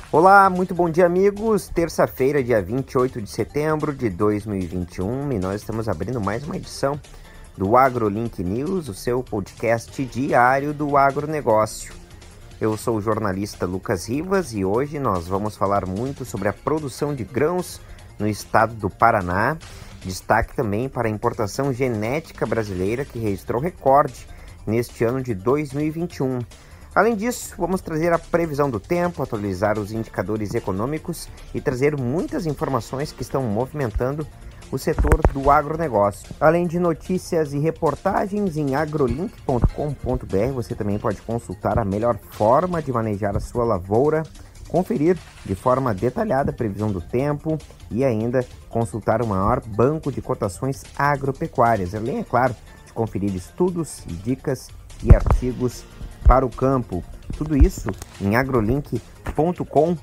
Olá, muito bom dia, amigos. Terça-feira, dia 28 de setembro de 2021, e nós estamos abrindo mais uma edição do AgroLink News, o seu podcast diário do agronegócio. Eu sou o jornalista Lucas Rivas e hoje nós vamos falar muito sobre a produção de grãos no estado do Paraná. Destaque também para a importação genética brasileira, que registrou recorde neste ano de 2021. Além disso, vamos trazer a previsão do tempo, atualizar os indicadores econômicos e trazer muitas informações que estão movimentando o setor do agronegócio. Além de notícias e reportagens em agrolink.com.br, você também pode consultar a melhor forma de manejar a sua lavoura, conferir de forma detalhada a previsão do tempo e ainda consultar o maior banco de cotações agropecuárias, além, é claro, de conferir estudos, dicas e artigos para o campo. Tudo isso em agrolink.com.br.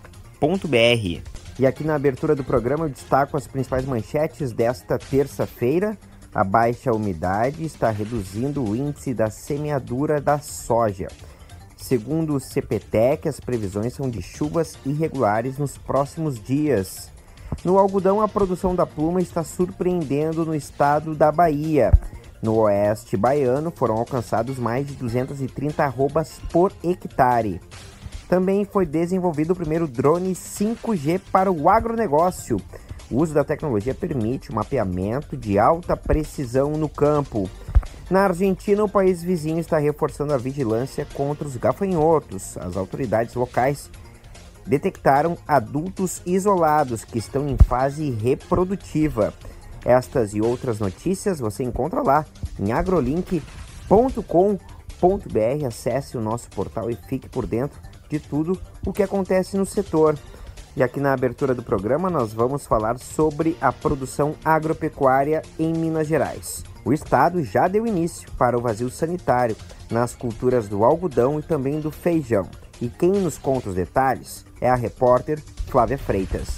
E aqui na abertura do programa eu destaco as principais manchetes desta terça-feira. A baixa umidade está reduzindo o índice da semeadura da soja. Segundo o CPTEC, as previsões são de chuvas irregulares nos próximos dias. No algodão, a produção da pluma está surpreendendo no estado da Bahia. No oeste baiano, foram alcançados mais de 230 arrobas por hectare. Também foi desenvolvido o primeiro drone 5G para o agronegócio. O uso da tecnologia permite o mapeamento de alta precisão no campo. Na Argentina, o país vizinho está reforçando a vigilância contra os gafanhotos. As autoridades locais detectaram adultos isolados que estão em fase reprodutiva. Estas e outras notícias você encontra lá em agrolink.com.br. Acesse o nosso portal e fique por dentro de tudo o que acontece no setor. E aqui na abertura do programa nós vamos falar sobre a produção agropecuária em Minas Gerais. O estado já deu início para o vazio sanitário nas culturas do algodão e também do feijão. E quem nos conta os detalhes é a repórter Flávia Freitas.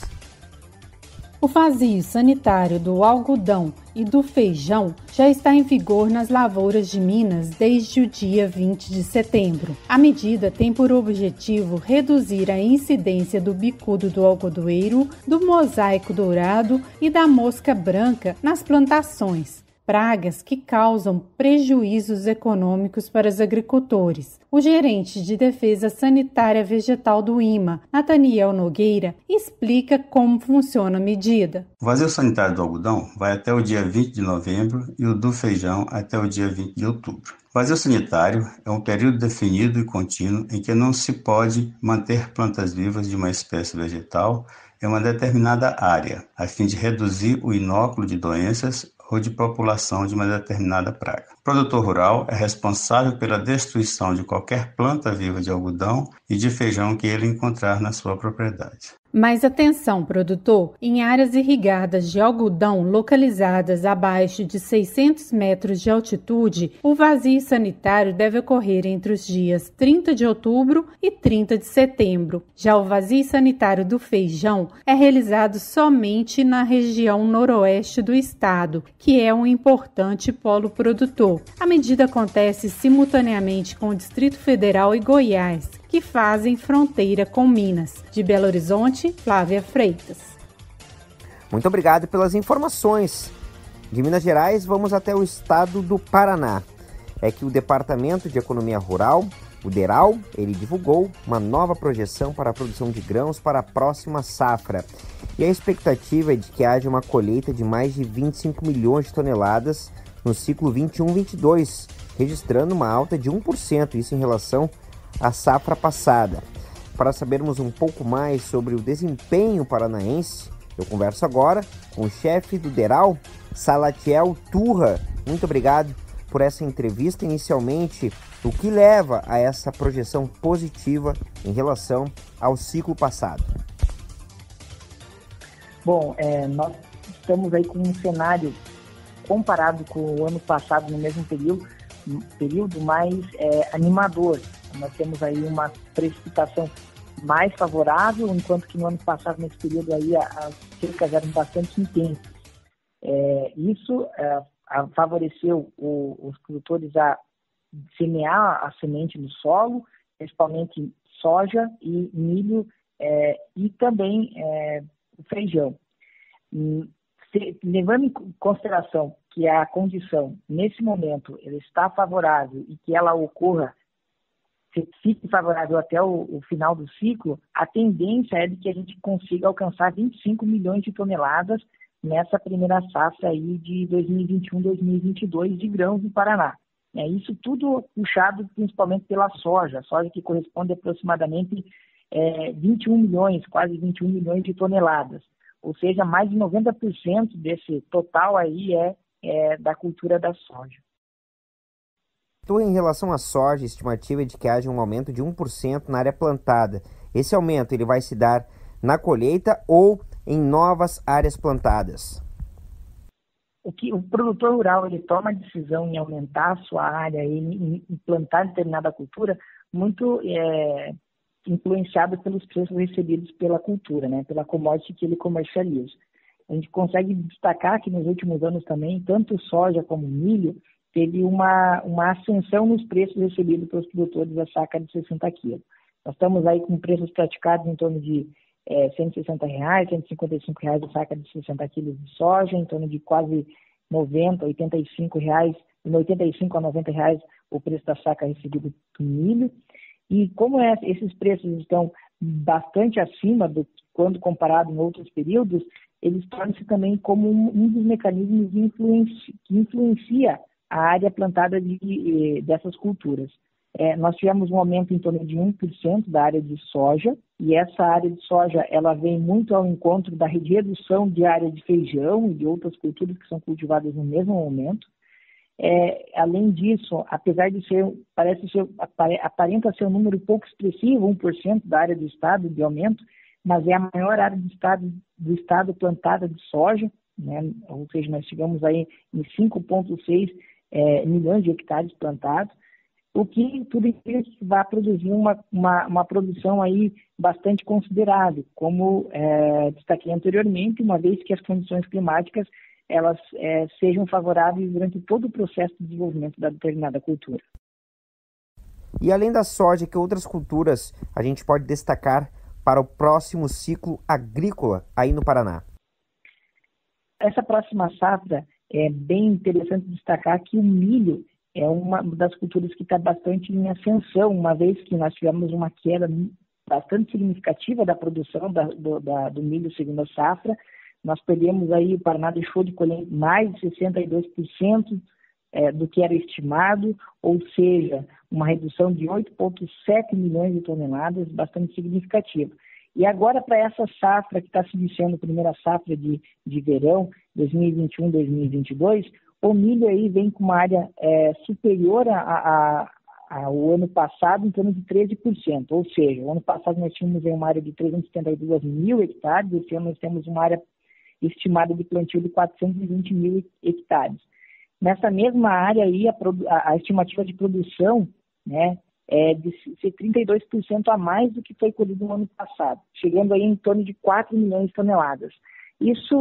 O vazio sanitário do algodão e do feijão já está em vigor nas lavouras de Minas desde o dia 20 de setembro. A medida tem por objetivo reduzir a incidência do bicudo do algodoeiro, do mosaico dourado e da mosca branca nas plantações, pragas que causam prejuízos econômicos para os agricultores. O gerente de Defesa Sanitária Vegetal do IMA, Nathaniel Nogueira, explica como funciona a medida. O vazio sanitário do algodão vai até o dia 20 de novembro e o do feijão até o dia 20 de outubro. O vazio sanitário é um período definido e contínuo em que não se pode manter plantas vivas de uma espécie vegetal em uma determinada área, a fim de reduzir o inóculo de doenças ou de população de uma determinada praga. O produtor rural é responsável pela destruição de qualquer planta viva de algodão e de feijão que ele encontrar na sua propriedade. Mas atenção, produtor! Em áreas irrigadas de algodão localizadas abaixo de 600 metros de altitude, o vazio sanitário deve ocorrer entre os dias 30 de outubro e 30 de setembro. Já o vazio sanitário do feijão é realizado somente na região noroeste do estado, que é um importante polo produtor. A medida acontece simultaneamente com o Distrito Federal e Goiás, que fazem fronteira com Minas. De Belo Horizonte, Flávia Freitas. Muito obrigado pelas informações. De Minas Gerais, vamos até o estado do Paraná. É que o Departamento de Economia Rural, o DERAL, ele divulgou uma nova projeção para a produção de grãos para a próxima safra. E a expectativa é de que haja uma colheita de mais de 25 milhões de toneladas no ciclo 21-22, registrando uma alta de 1%, isso em relação à safra passada. Para sabermos um pouco mais sobre o desempenho paranaense, eu converso agora com o chefe do DERAL, Salatiel Turra. Muito obrigado por essa entrevista. Inicialmente, o que leva a essa projeção positiva em relação ao ciclo passado? Bom, nós estamos aí com um cenário comparado com o ano passado no mesmo período mais animador. Nós temos aí uma precipitação mais favorável, enquanto que no ano passado, nesse período aí, as secas eram bastante intensas. Isso favoreceu os produtores a semear a semente no solo, principalmente soja e milho e também o feijão. Levando em consideração que a condição, nesse momento, ela está favorável e que ela ocorra, fique favorável até o final do ciclo, a tendência é de que a gente consiga alcançar 25 milhões de toneladas nessa primeira safra aí de 2021-2022 de grãos no Paraná. Isso tudo puxado principalmente pela soja que corresponde aproximadamente 21 milhões, quase 21 milhões de toneladas. Ou seja, mais de 90% desse total aí é da cultura da soja. Então, em relação à soja, a estimativa é de que haja um aumento de 1% na área plantada. Esse aumento ele vai se dar na colheita ou em novas áreas plantadas? O produtor rural ele toma a decisão em aumentar a sua área e em plantar determinada cultura muito influenciado pelos preços recebidos pela cultura, né, pela commodity que ele comercializa. A gente consegue destacar que nos últimos anos também, tanto soja como milho, teve uma ascensão nos preços recebidos pelos produtores da saca de 60 quilos. Nós estamos aí com preços praticados em torno de R$160, R$155 a saca de 60 quilos de soja, em torno de quase R$90, R$85, de R$85 a R$90 o preço da saca recebido do milho. E como esses preços estão bastante acima do quando comparado em outros períodos, eles tornam-se também como um dos mecanismos que influencia a área plantada dessas culturas. Nós tivemos um aumento em torno de 1% da área de soja, e essa área de soja ela vem muito ao encontro da redução de área de feijão e de outras culturas que são cultivadas no mesmo momento. Além disso, apesar de aparenta ser um número pouco expressivo, 1% da área do estado de aumento, mas é a maior área do estado plantada de soja, né? Ou seja, nós chegamos aí em 5,6 milhões de hectares plantados, o que tudo isso vai produzir uma produção aí bastante considerável, como destaquei anteriormente, uma vez que as condições climáticas elas sejam favoráveis durante todo o processo de desenvolvimento da determinada cultura. E além da soja, que outras culturas a gente pode destacar para o próximo ciclo agrícola aí no Paraná? Essa próxima safra é bem interessante destacar que o milho é uma das culturas que está bastante em ascensão, uma vez que nós tivemos uma queda bastante significativa da produção do milho segundo a safra. Nós perdemos aí, o Paraná deixou de colher mais de 62% do que era estimado, ou seja, uma redução de 8,7 milhões de toneladas, bastante significativa. E agora, para essa safra que está se iniciando, a primeira safra de verão, 2021-2022, o milho aí vem com uma área superior ao ano passado, em torno de 13%. Ou seja, o ano passado nós tínhamos uma área de 372 mil hectares, esse ano nós temos uma área estimada de plantio de 420 mil hectares. Nessa mesma área aí, a estimativa de produção, né, é de ser 32% a mais do que foi colhido no ano passado, chegando aí em torno de 4 milhões de toneladas. Isso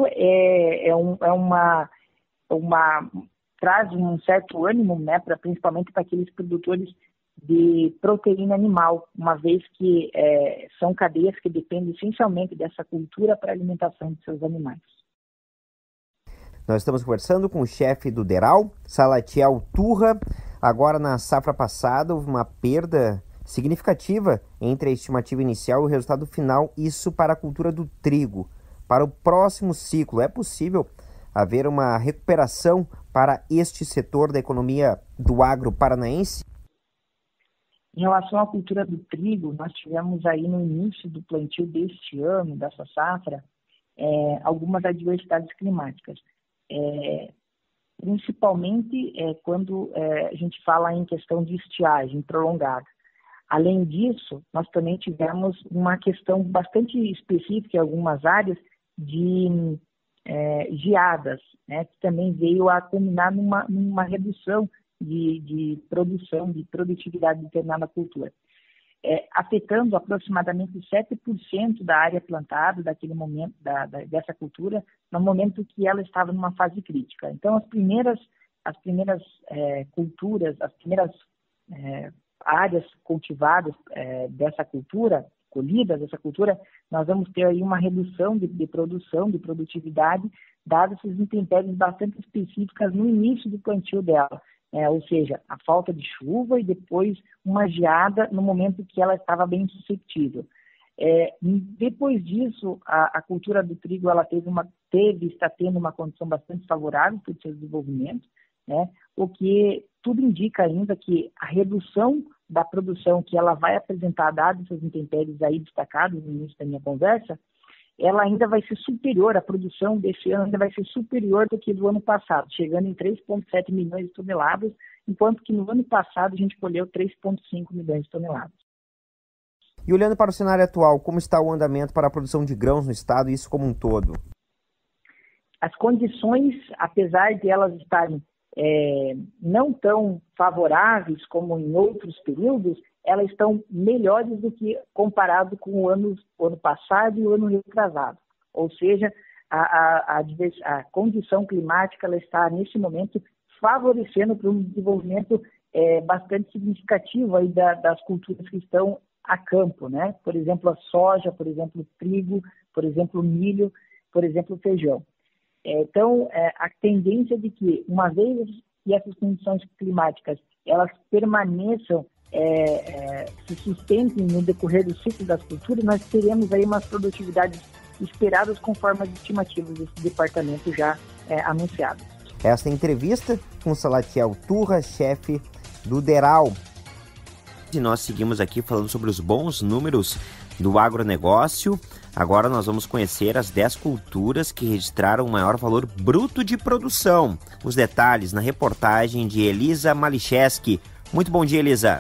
traz um certo ânimo, né, principalmente para aqueles produtores de proteína animal, uma vez que são cadeias que dependem essencialmente dessa cultura para a alimentação de seus animais. Nós estamos conversando com o chefe do DERAL, Salatiel Turra. Agora, na safra passada, houve uma perda significativa entre a estimativa inicial e o resultado final, isso para a cultura do trigo. Para o próximo ciclo, é possível haver uma recuperação para este setor da economia do agro paranaense? Em relação à cultura do trigo, nós tivemos aí no início do plantio deste ano, dessa safra, algumas adversidades climáticas. Principalmente quando a gente fala em questão de estiagem prolongada. Além disso, nós também tivemos uma questão bastante específica em algumas áreas de geadas, né, que também veio a culminar numa redução de produção, de produtividade de determinada cultura, afetando aproximadamente 7% da área plantada daquele momento, dessa cultura, no momento que ela estava numa fase crítica. Então, as primeiras culturas, as primeiras áreas cultivadas dessa cultura, colhidas dessa cultura, nós vamos ter aí uma redução de produção, de produtividade, dadas essas intempéries bastante específicas no início do plantio dela. Ou seja, a falta de chuva e depois uma geada no momento que ela estava bem suscetível. Depois disso, a cultura do trigo ela está tendo uma condição bastante favorável para o seu desenvolvimento, né? O que tudo indica ainda que a redução da produção que ela vai apresentar, dadas essas intempéries aí destacadas no início da minha conversa, ela ainda vai ser superior, a produção desse ano ainda vai ser superior do que do ano passado, chegando em 3,7 milhões de toneladas, enquanto que no ano passado a gente colheu 3,5 milhões de toneladas. E olhando para o cenário atual, como está o andamento para a produção de grãos no estado, isso como um todo? As condições, apesar de elas estarem não tão favoráveis como em outros períodos, elas estão melhores do que comparado com o ano passado e o ano retrasado. Ou seja, a condição climática ela está, nesse momento, favorecendo para um desenvolvimento bastante significativo aí das culturas que estão a campo, né? Por exemplo, a soja, por exemplo, o trigo, por exemplo, o milho, por exemplo, o feijão. Então, a tendência de que, uma vez que essas condições climáticas elas permaneçam, se sustentem no decorrer do ciclo das culturas, nós teremos aí umas produtividades esperadas conforme as estimativas desse departamento já anunciadas. Esta entrevista com Salatiel Turra, chefe do DERAL. E nós seguimos aqui falando sobre os bons números do agronegócio. Agora nós vamos conhecer as 10 culturas que registraram o maior valor bruto de produção. Os detalhes na reportagem de Elisa Malicheski. Muito bom dia, Elisa.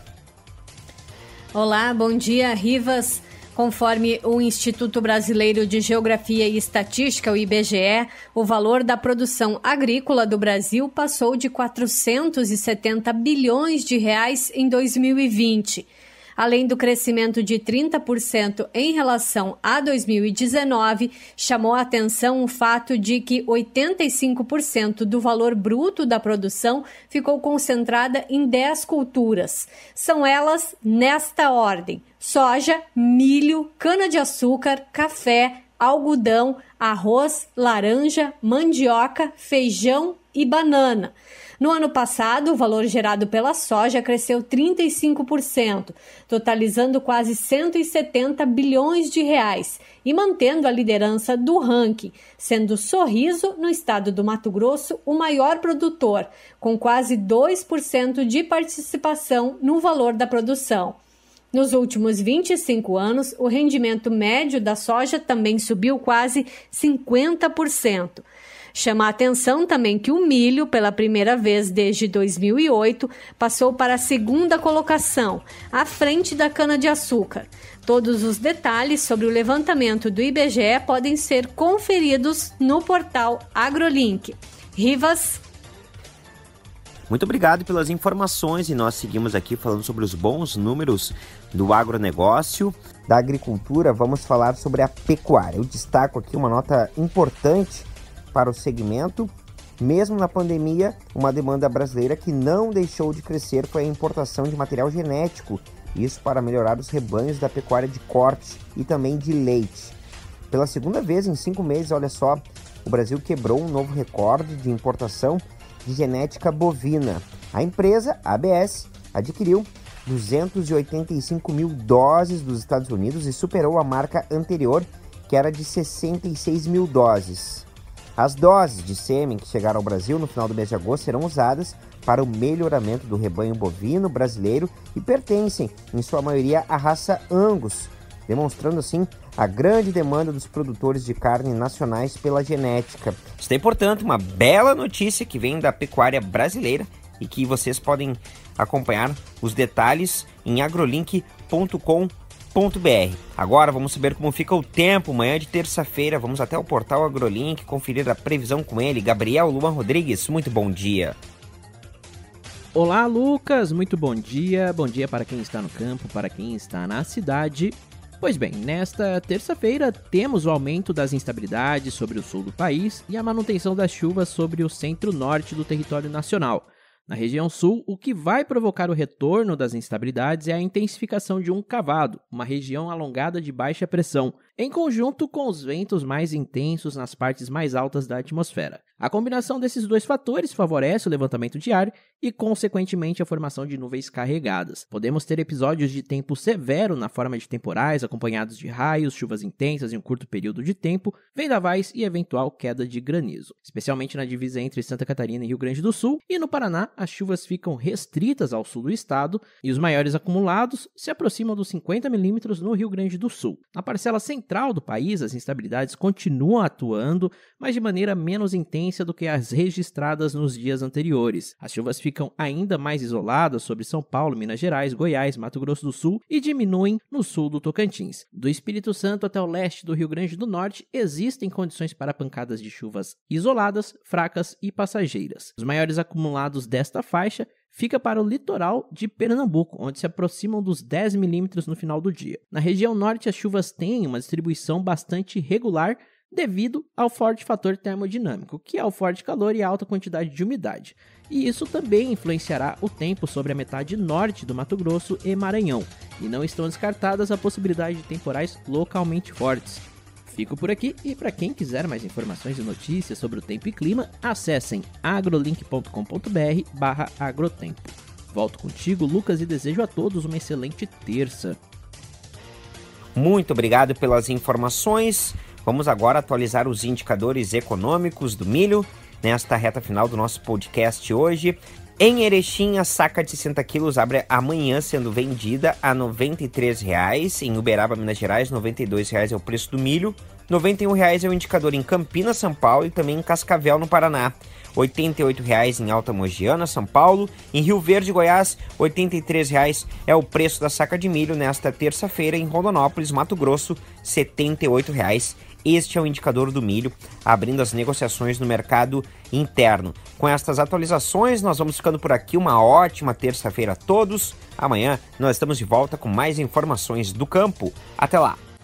Olá, bom dia, Rivas. Conforme o Instituto Brasileiro de Geografia e Estatística, o IBGE, o valor da produção agrícola do Brasil passou de 470 bilhões de reais em 2020. Além do crescimento de 30% em relação a 2019, chamou a atenção o fato de que 85% do valor bruto da produção ficou concentrada em 10 culturas. São elas nesta ordem: soja, milho, cana-de-açúcar, café, algodão, arroz, laranja, mandioca, feijão e banana. No ano passado, o valor gerado pela soja cresceu 35%, totalizando quase 170 bilhões de reais e mantendo a liderança do ranking, sendo Sorriso, no estado do Mato Grosso, o maior produtor, com quase 2% de participação no valor da produção. Nos últimos 25 anos, o rendimento médio da soja também subiu quase 50%. Chama a atenção também que o milho, pela primeira vez desde 2008, passou para a segunda colocação, à frente da cana-de-açúcar. Todos os detalhes sobre o levantamento do IBGE podem ser conferidos no portal AgroLink. Rivas. Muito obrigado pelas informações e nós seguimos aqui falando sobre os bons números do agronegócio, da agricultura. Vamos falar sobre a pecuária. Eu destaco aqui uma nota importante para o segmento. Mesmo na pandemia, uma demanda brasileira que não deixou de crescer foi a importação de material genético, isso para melhorar os rebanhos da pecuária de corte e também de leite. Pela segunda vez em 5 meses, olha só, o Brasil quebrou um novo recorde de importação de genética bovina. A empresa, ABS, adquiriu 285 mil doses dos Estados Unidos e superou a marca anterior, que era de 66 mil doses. As doses de sêmen que chegaram ao Brasil no final do mês de agosto serão usadas para o melhoramento do rebanho bovino brasileiro e pertencem, em sua maioria, à raça Angus, demonstrando assim a grande demanda dos produtores de carne nacionais pela genética. Isso tem, portanto, uma bela notícia que vem da pecuária brasileira e que vocês podem acompanhar os detalhes em agrolink.com.br. Agora vamos saber como fica o tempo. Manhã de terça-feira, vamos até o portal AgroLink conferir a previsão com ele, Gabriel Luan Rodrigues. Muito bom dia. Olá, Lucas, muito bom dia. Bom dia para quem está no campo, para quem está na cidade. Pois bem, nesta terça-feira temos o aumento das instabilidades sobre o sul do país e a manutenção das chuvas sobre o centro-norte do território nacional. Na região sul, o que vai provocar o retorno das instabilidades é a intensificação de um cavado, uma região alongada de baixa pressão, em conjunto com os ventos mais intensos nas partes mais altas da atmosfera. A combinação desses dois fatores favorece o levantamento de ar e, consequentemente, a formação de nuvens carregadas. Podemos ter episódios de tempo severo na forma de temporais, acompanhados de raios, chuvas intensas em um curto período de tempo, vendavais e eventual queda de granizo. Especialmente na divisa entre Santa Catarina e Rio Grande do Sul, e no Paraná, as chuvas ficam restritas ao sul do estado e os maiores acumulados se aproximam dos 50 milímetros no Rio Grande do Sul. Na parcela central do país, as instabilidades continuam atuando, mas de maneira menos intensa do que as registradas nos dias anteriores. As chuvas ficam ainda mais isoladas sobre São Paulo, Minas Gerais, Goiás, Mato Grosso do Sul e diminuem no sul do Tocantins. Do Espírito Santo até o leste do Rio Grande do Norte, existem condições para pancadas de chuvas isoladas, fracas e passageiras. Os maiores acumulados desta faixa fica para o litoral de Pernambuco, onde se aproximam dos 10 milímetros no final do dia. Na região norte, as chuvas têm uma distribuição bastante regular devido ao forte fator termodinâmico, que é o forte calor e a alta quantidade de umidade. E isso também influenciará o tempo sobre a metade norte do Mato Grosso e Maranhão, e não estão descartadas a possibilidade de temporais localmente fortes. Fico por aqui e para quem quiser mais informações e notícias sobre o tempo e clima, acessem agrolink.com.br/agrotempo. Volto contigo, Lucas, e desejo a todos uma excelente terça. Muito obrigado pelas informações. Vamos agora atualizar os indicadores econômicos do milho nesta reta final do nosso podcast hoje. Em Erechim, a saca de 60 quilos abre amanhã sendo vendida a R$ 93,00. Em Uberaba, Minas Gerais, R$ 92,00 é o preço do milho. R$ 91,00 é o indicador em Campinas, São Paulo e também em Cascavel, no Paraná. R$ 88,00 em Alta Mogiana, São Paulo. Em Rio Verde, Goiás, R$ 83,00 é o preço da saca de milho nesta terça-feira. Em Rondonópolis, Mato Grosso, R$ 78,00. Este é o indicador do milho, abrindo as negociações no mercado interno. Com estas atualizações, nós vamos ficando por aqui. Uma ótima terça-feira a todos. Amanhã nós estamos de volta com mais informações do campo. Até lá!